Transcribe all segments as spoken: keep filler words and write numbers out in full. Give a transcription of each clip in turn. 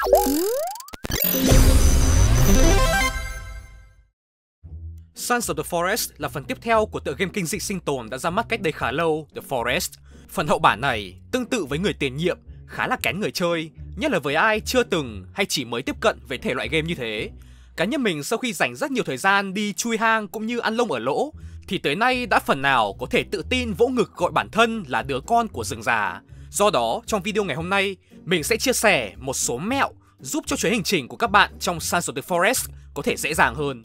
Sons of the Forest là phần tiếp theo của tựa game kinh dị sinh tồn đã ra mắt cách đây khá lâu, The Forest. Phần hậu bản này tương tự với người tiền nhiệm, khá là kén người chơi, nhất là với ai chưa từng hay chỉ mới tiếp cận với thể loại game như thế. Cá nhân mình sau khi dành rất nhiều thời gian đi chui hang cũng như ăn lông ở lỗ, thì tới nay đã phần nào có thể tự tin vỗ ngực gọi bản thân là đứa con của rừng già. Do đó, trong video ngày hôm nay, mình sẽ chia sẻ một số mẹo giúp cho chuyến hành trình của các bạn trong Sons of the Forest có thể dễ dàng hơn.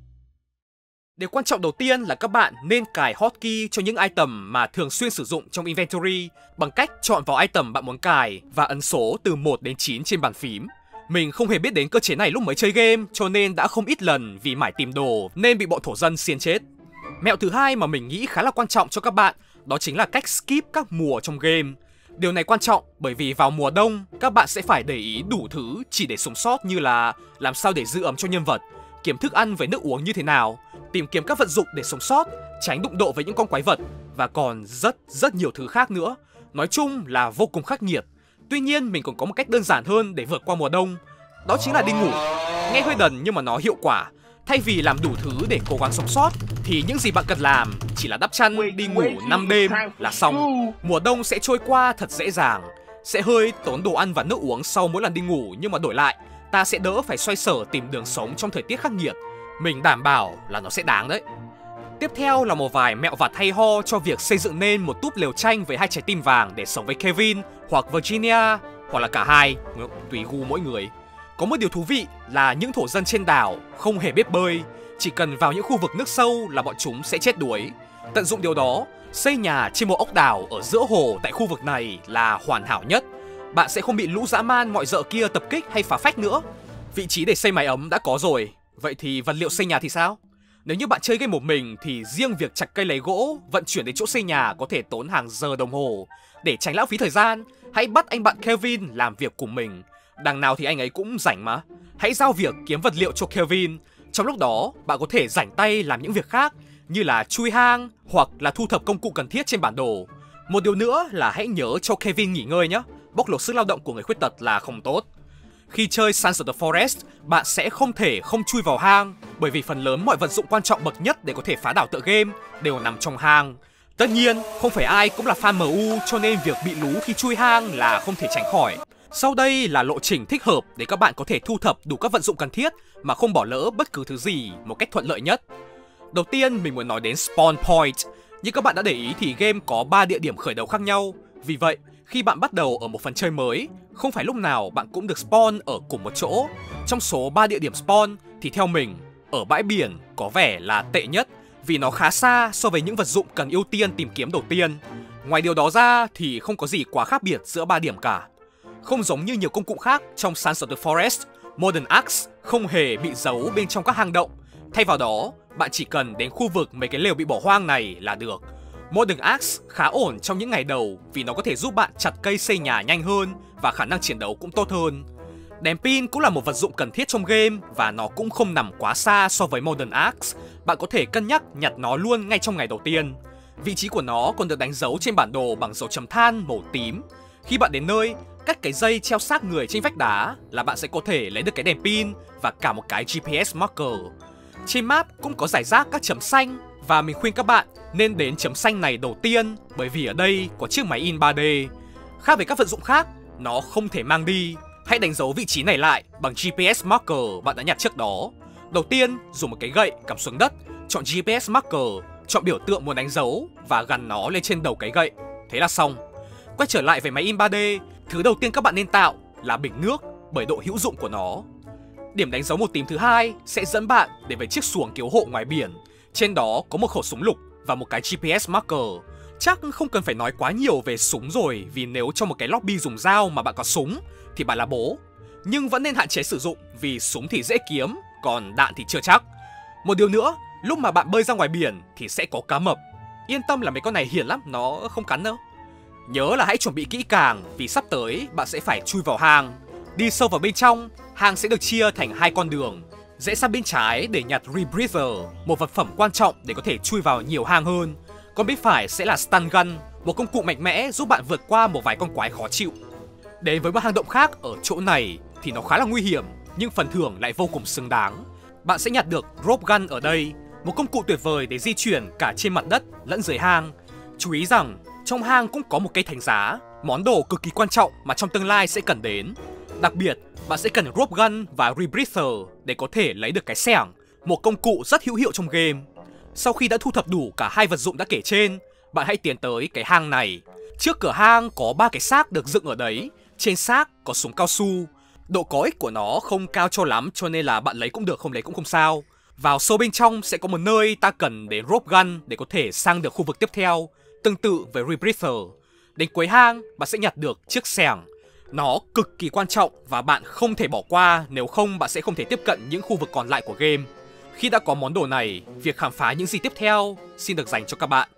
Điều quan trọng đầu tiên là các bạn nên cài hotkey cho những item mà thường xuyên sử dụng trong inventory bằng cách chọn vào item bạn muốn cài và ấn số từ một đến chín trên bàn phím. Mình không hề biết đến cơ chế này lúc mới chơi game, cho nên đã không ít lần vì mải tìm đồ nên bị bọn thổ dân xiên chết. Mẹo thứ hai mà mình nghĩ khá là quan trọng cho các bạn, đó chính là cách skip các mùa trong game. Điều này quan trọng bởi vì vào mùa đông, các bạn sẽ phải để ý đủ thứ chỉ để sống sót, như là làm sao để giữ ấm cho nhân vật, kiếm thức ăn với nước uống như thế nào, tìm kiếm các vật dụng để sống sót, tránh đụng độ với những con quái vật, và còn rất rất nhiều thứ khác nữa. Nói chung là vô cùng khắc nghiệt. Tuy nhiên mình còn có một cách đơn giản hơn để vượt qua mùa đông, đó chính là đi ngủ. Nghe hơi đần nhưng mà nó hiệu quả. Thay vì làm đủ thứ để cố gắng sống sót, thì những gì bạn cần làm chỉ là đắp chăn đi ngủ năm đêm là xong. Mùa đông sẽ trôi qua thật dễ dàng. Sẽ hơi tốn đồ ăn và nước uống sau mỗi lần đi ngủ, nhưng mà đổi lại ta sẽ đỡ phải xoay sở tìm đường sống trong thời tiết khắc nghiệt. Mình đảm bảo là nó sẽ đáng đấy. Tiếp theo là một vài mẹo vặt hay ho cho việc xây dựng nên một túp lều tranh với hai trái tim vàng để sống với Kevin hoặc Virginia, hoặc là cả hai, tùy gu mỗi người. Có một điều thú vị là những thổ dân trên đảo không hề biết bơi, chỉ cần vào những khu vực nước sâu là bọn chúng sẽ chết đuối. Tận dụng điều đó, xây nhà trên một ốc đảo ở giữa hồ tại khu vực này là hoàn hảo nhất. Bạn sẽ không bị lũ dã man mọi dợ kia tập kích hay phá phách nữa. Vị trí để xây mái ấm đã có rồi, vậy thì vật liệu xây nhà thì sao? Nếu như bạn chơi game một mình thì riêng việc chặt cây lấy gỗ, vận chuyển đến chỗ xây nhà có thể tốn hàng giờ đồng hồ. Để tránh lãng phí thời gian, hãy bắt anh bạn Kevin làm việc cùng mình. Đằng nào thì anh ấy cũng rảnh mà. Hãy giao việc kiếm vật liệu cho Kevin. Trong lúc đó, bạn có thể rảnh tay làm những việc khác, như là chui hang hoặc là thu thập công cụ cần thiết trên bản đồ. Một điều nữa là hãy nhớ cho Kevin nghỉ ngơi nhé. Bóc lột sức lao động của người khuyết tật là không tốt. Khi chơi Sons of the Forest, bạn sẽ không thể không chui vào hang, bởi vì phần lớn mọi vật dụng quan trọng bậc nhất để có thể phá đảo tựa game đều nằm trong hang. Tất nhiên, không phải ai cũng là fan em u, cho nên việc bị lú khi chui hang là không thể tránh khỏi. Sau đây là lộ trình thích hợp để các bạn có thể thu thập đủ các vận dụng cần thiết mà không bỏ lỡ bất cứ thứ gì một cách thuận lợi nhất. Đầu tiên mình muốn nói đến Spawn Point. Như các bạn đã để ý thì game có ba địa điểm khởi đầu khác nhau. Vì vậy, khi bạn bắt đầu ở một phần chơi mới, không phải lúc nào bạn cũng được spawn ở cùng một chỗ. Trong số ba địa điểm spawn thì theo mình, ở bãi biển có vẻ là tệ nhất, vì nó khá xa so với những vật dụng cần ưu tiên tìm kiếm đầu tiên. Ngoài điều đó ra thì không có gì quá khác biệt giữa ba điểm cả. Không giống như nhiều công cụ khác trong Sons of the Forest, Modern Axe không hề bị giấu bên trong các hang động. Thay vào đó, bạn chỉ cần đến khu vực mấy cái lều bị bỏ hoang này là được. Modern Axe khá ổn trong những ngày đầu vì nó có thể giúp bạn chặt cây xây nhà nhanh hơn và khả năng chiến đấu cũng tốt hơn. Đèn pin cũng là một vật dụng cần thiết trong game và nó cũng không nằm quá xa so với Modern Axe. Bạn có thể cân nhắc nhặt nó luôn ngay trong ngày đầu tiên. Vị trí của nó còn được đánh dấu trên bản đồ bằng dấu chấm than màu tím. Khi bạn đến nơi, cách cái dây treo xác người trên vách đá là bạn sẽ có thể lấy được cái đèn pin và cả một cái giê pê ét marker. Trên map cũng có rải rác các chấm xanh và mình khuyên các bạn nên đến chấm xanh này đầu tiên, bởi vì ở đây có chiếc máy in ba D. Khác với các vận dụng khác, nó không thể mang đi. Hãy đánh dấu vị trí này lại bằng giê pê ét marker bạn đã nhặt trước đó. Đầu tiên, dùng một cái gậy cắm xuống đất, chọn giê pê ét marker, chọn biểu tượng muốn đánh dấu và gắn nó lên trên đầu cái gậy. Thế là xong. Quay trở lại với máy in ba D, thứ đầu tiên các bạn nên tạo là bình nước bởi độ hữu dụng của nó. Điểm đánh dấu màu tím thứ hai sẽ dẫn bạn đến với chiếc xuồng cứu hộ ngoài biển. Trên đó có một khẩu súng lục và một cái giê pê ét marker. Chắc không cần phải nói quá nhiều về súng rồi, vì nếu trong một cái lobby dùng dao mà bạn có súng thì bạn là bố. Nhưng vẫn nên hạn chế sử dụng vì súng thì dễ kiếm, còn đạn thì chưa chắc. Một điều nữa, lúc mà bạn bơi ra ngoài biển thì sẽ có cá mập. Yên tâm là mấy con này hiền lắm, nó không cắn đâu. Nhớ là hãy chuẩn bị kỹ càng vì sắp tới bạn sẽ phải chui vào hang. Đi sâu vào bên trong, hang sẽ được chia thành hai con đường. Rẽ sang bên trái để nhặt Rebreather, một vật phẩm quan trọng để có thể chui vào nhiều hang hơn. Còn bên phải sẽ là Stun Gun, một công cụ mạnh mẽ giúp bạn vượt qua một vài con quái khó chịu. Đến với một hang động khác ở chỗ này, thì nó khá là nguy hiểm, nhưng phần thưởng lại vô cùng xứng đáng. Bạn sẽ nhặt được Rope Gun ở đây, một công cụ tuyệt vời để di chuyển cả trên mặt đất lẫn dưới hang. Chú ý rằng trong hang cũng có một cây thánh giá, món đồ cực kỳ quan trọng mà trong tương lai sẽ cần đến. Đặc biệt, bạn sẽ cần Rope Gun và Rebreather để có thể lấy được cái xẻng, một công cụ rất hữu hiệu trong game. Sau khi đã thu thập đủ cả hai vật dụng đã kể trên, bạn hãy tiến tới cái hang này. Trước cửa hang có ba cái xác được dựng ở đấy, trên xác có súng cao su. Độ có ích của nó không cao cho lắm, cho nên là bạn lấy cũng được, không lấy cũng không sao. Vào sâu bên trong sẽ có một nơi ta cần đến Rope Gun để có thể sang được khu vực tiếp theo, tương tự với Rebreather. Đến cuối hang, bạn sẽ nhặt được chiếc xẻng. Nó cực kỳ quan trọng và bạn không thể bỏ qua, nếu không bạn sẽ không thể tiếp cận những khu vực còn lại của game. Khi đã có món đồ này, việc khám phá những gì tiếp theo xin được dành cho các bạn.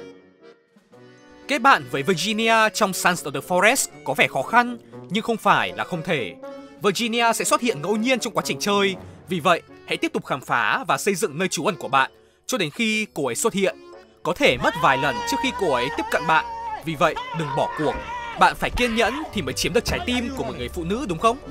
Kết bạn với Virginia trong Sons of the Forest có vẻ khó khăn, nhưng không phải là không thể. Virginia sẽ xuất hiện ngẫu nhiên trong quá trình chơi, vì vậy hãy tiếp tục khám phá và xây dựng nơi trú ẩn của bạn cho đến khi cô ấy xuất hiện. Có thể mất vài lần trước khi cô ấy tiếp cận bạn, vì vậy đừng bỏ cuộc. Bạn phải kiên nhẫn thì mới chiếm được trái tim của một người phụ nữ, đúng không?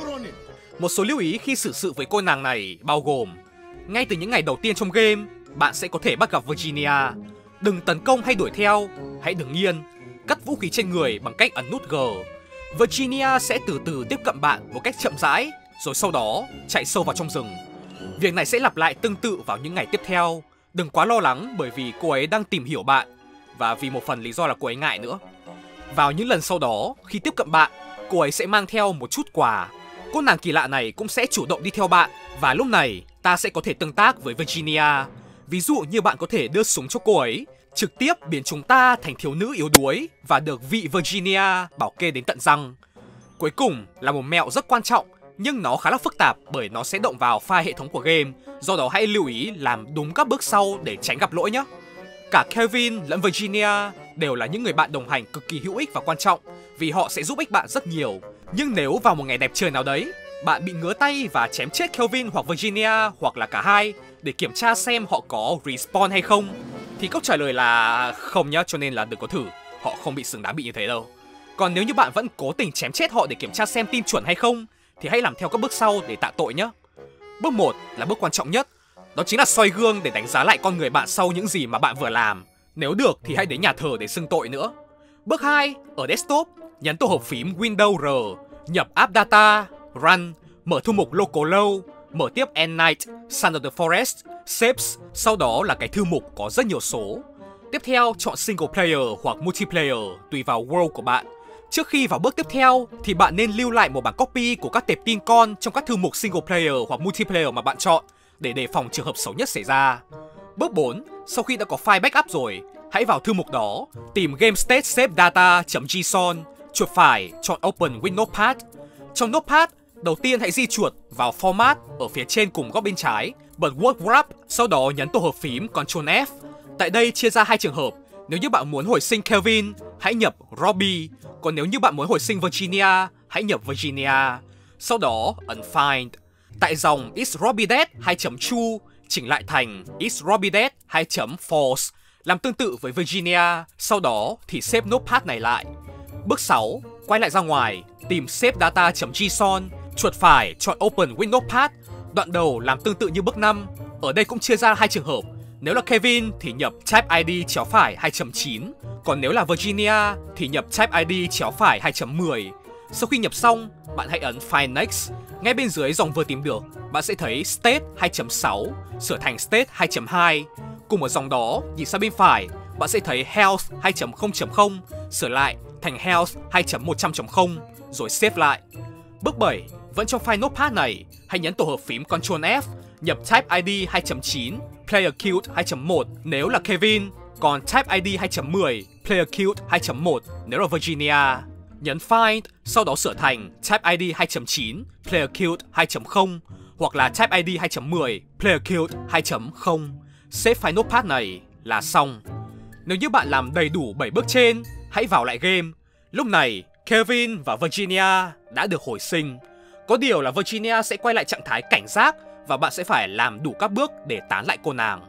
Một số lưu ý khi xử sự với cô nàng này bao gồm: ngay từ những ngày đầu tiên trong game, bạn sẽ có thể bắt gặp Virginia. Đừng tấn công hay đuổi theo, hãy đứng yên, cất vũ khí trên người bằng cách ấn nút G. Virginia sẽ từ từ tiếp cận bạn một cách chậm rãi, rồi sau đó chạy sâu vào trong rừng. Việc này sẽ lặp lại tương tự vào những ngày tiếp theo. Đừng quá lo lắng bởi vì cô ấy đang tìm hiểu bạn, và vì một phần lý do là cô ấy ngại nữa. Vào những lần sau đó, khi tiếp cận bạn, cô ấy sẽ mang theo một chút quà. Cô nàng kỳ lạ này cũng sẽ chủ động đi theo bạn, và lúc này ta sẽ có thể tương tác với Virginia. Ví dụ như bạn có thể đưa súng cho cô ấy, trực tiếp biến chúng ta thành thiếu nữ yếu đuối và được vị Virginia bảo kê đến tận răng. Cuối cùng là một mẹo rất quan trọng, nhưng nó khá là phức tạp bởi nó sẽ động vào file hệ thống của game, do đó hãy lưu ý làm đúng các bước sau để tránh gặp lỗi nhé. Cả Kevin lẫn Virginia đều là những người bạn đồng hành cực kỳ hữu ích và quan trọng, vì họ sẽ giúp ích bạn rất nhiều. Nhưng nếu vào một ngày đẹp trời nào đấy, bạn bị ngứa tay và chém chết Kevin hoặc Virginia hoặc là cả hai để kiểm tra xem họ có respawn hay không, thì câu trả lời là không nhá, cho nên là đừng có thử, họ không bị xứng đáng bị như thế đâu. Còn nếu như bạn vẫn cố tình chém chết họ để kiểm tra xem tin chuẩn hay không, thì hãy làm theo các bước sau để tạ tội nhé. Bước một là bước quan trọng nhất, đó chính là soi gương để đánh giá lại con người bạn sau những gì mà bạn vừa làm. Nếu được thì hãy đến nhà thờ để xưng tội nữa. Bước hai, ở desktop, nhấn tổ hợp phím Windows R, nhập app data, run, mở thư mục local low, mở tiếp End Night, Sons of the Forest, Saves, sau đó là cái thư mục có rất nhiều số. Tiếp theo chọn single player hoặc multiplayer tùy vào world của bạn. Trước khi vào bước tiếp theo thì bạn nên lưu lại một bản copy của các tệp tin con trong các thư mục single player hoặc multiplayer mà bạn chọn để đề phòng trường hợp xấu nhất xảy ra. Bước bốn, sau khi đã có file backup rồi, hãy vào thư mục đó, tìm game state save data.json, chuột phải chọn Open with Notepad. Trong Notepad, đầu tiên hãy di chuột vào Format ở phía trên cùng góc bên trái, bật Word Wrap, sau đó nhấn tổ hợp phím Ctrl F. Tại đây chia ra hai trường hợp. Nếu như bạn muốn hồi sinh Kelvin, hãy nhập Robbie, còn nếu như bạn muốn hồi sinh Virginia, hãy nhập Virginia. Sau đó ấn Find. Tại dòng Is Robbie Dead hai chấm true chỉnh lại thành Is Robbie Dead hai chấm false, làm tương tự với Virginia. Sau đó thì save notepad này lại. Bước sáu, quay lại ra ngoài, tìm save data.json, chuột phải chọn Open with Notepad. Đoạn đầu làm tương tự như bước năm. Ở đây cũng chia ra hai trường hợp. Nếu là Kevin thì nhập type i đê chéo phải hai chấm chín, còn nếu là Virginia thì nhập type i đê chéo phải hai chấm mười. Sau khi nhập xong, bạn hãy ấn Find Next. Ngay bên dưới dòng vừa tìm được, bạn sẽ thấy State hai chấm sáu sửa thành State hai chấm hai. Cùng ở dòng đó, nhìn sang bên phải, bạn sẽ thấy Health hai chấm không chấm không sửa lại thành Health hai chấm một trăm chấm không rồi save lại. Bước bảy, vẫn trong file notepad này, hãy nhấn tổ hợp phím Ctrl F, nhập type i đê hai chấm chín, player killed hai chấm một nếu là Kevin, còn type i đê hai chấm mười, player killed hai chấm một nếu là Virginia. Nhấn Find, sau đó sửa thành type i đê hai chấm chín, player killed hai chấm không hoặc là type i đê hai chấm mười, player killed hai chấm không. Save file notepad này là xong. Nếu như bạn làm đầy đủ bảy bước trên, hãy vào lại game. Lúc này, Kevin và Virginia đã được hồi sinh. Có điều là Virginia sẽ quay lại trạng thái cảnh giác và bạn sẽ phải làm đủ các bước để tán lại cô nàng.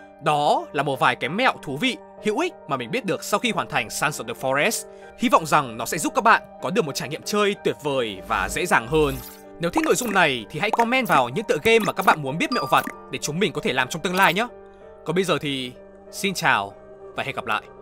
Đó là một vài cái mẹo thú vị, hữu ích mà mình biết được sau khi hoàn thành Sons of the Forest. Hy vọng rằng nó sẽ giúp các bạn có được một trải nghiệm chơi tuyệt vời và dễ dàng hơn. Nếu thích nội dung này thì hãy comment vào những tựa game mà các bạn muốn biết mẹo vặt để chúng mình có thể làm trong tương lai nhé. Còn bây giờ thì xin chào và hẹn gặp lại.